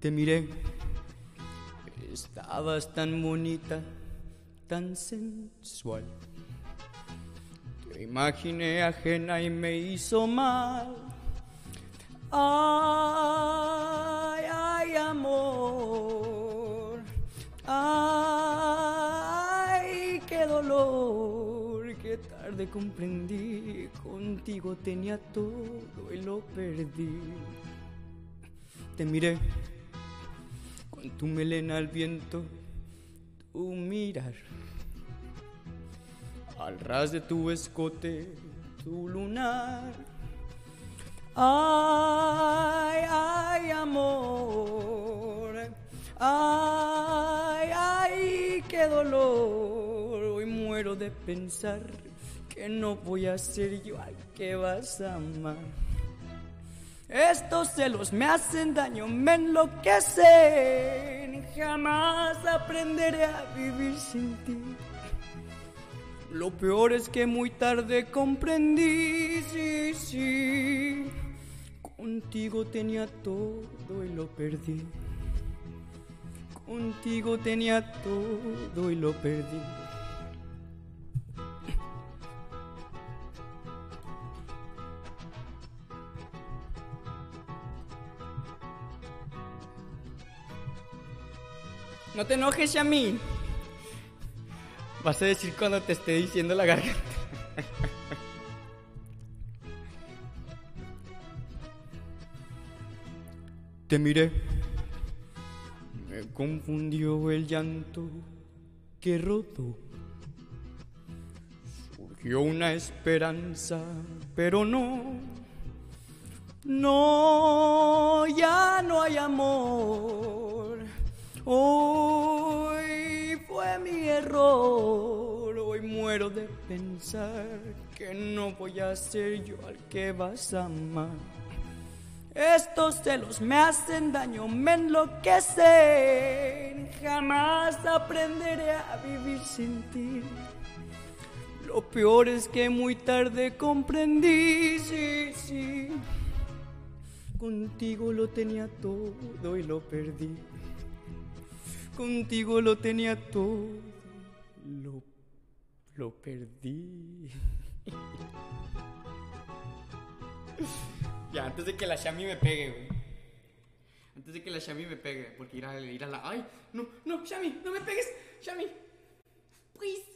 Te miré, estabas tan bonita, tan sensual. Te imaginé ajena y me hizo mal. Ay, ay, amor. Ay, qué dolor. Qué tarde comprendí. Contigo tenía todo y lo perdí. Te miré con tu melena al viento, tu mirar. Al ras de tu escote, tu lunar. Ay, ay, amor. Ay, ay, qué dolor. Hoy muero de pensar que no voy a ser yo al que vas a amar. Estos celos me hacen daño, me enloquecen. Jamás aprenderé a vivir sin ti. Lo peor es que muy tarde comprendí, sí, sí. Contigo tenía todo y lo perdí. Contigo tenía todo y lo perdí. No te enojes, Yami. Vas a decir cuando te esté diciendo la garganta. Te miré, me confundió el llanto que rodó. Surgió una esperanza, pero no, ya no hay amor. Hoy fue mi error, hoy muero de pensar que no voy a ser yo al que vas a amar. Estos celos me hacen daño, me enloquecen. Jamás aprenderé a vivir sin ti. Lo peor es que muy tarde comprendí, sí, sí. Contigo lo tenía todo y lo perdí. Contigo lo tenía todo, lo perdí. Ya, antes de que la Shami me pegue, güey. Antes de que la Shami me pegue, porque ir a la... ¡Ay! No, Shami, no me pegues, Shami. Please.